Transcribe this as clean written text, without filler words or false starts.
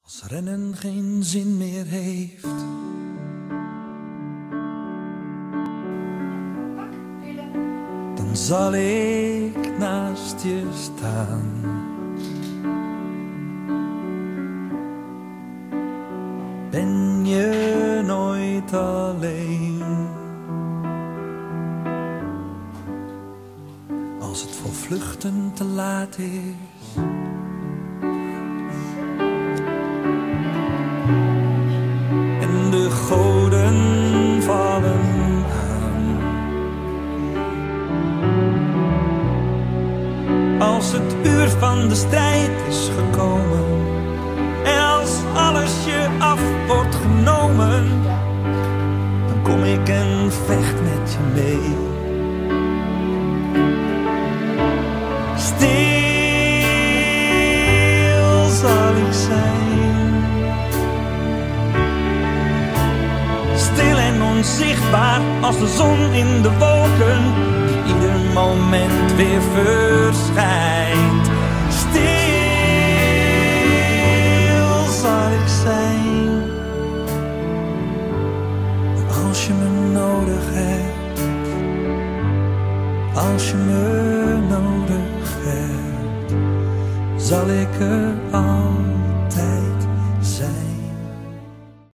Als rennen geen zin meer heeft, dan zal ik naast je staan. Ben je nooit alleen, als het voor vluchten te laat is. En de goden vallen aan. Als het uur van de strijd is gekomen en als alles je af wordt genomen, dan kom ik en vecht met je mee. Stil zal ik zijn, stil en onzichtbaar als de zon in de wolken, die ieder moment weer verschijnt. Stil zal ik zijn, als je me nodig hebt, als je me nodig hebt, zal ik er altijd zijn.